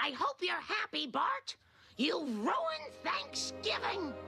I hope you're happy, Bart. You ruined Thanksgiving.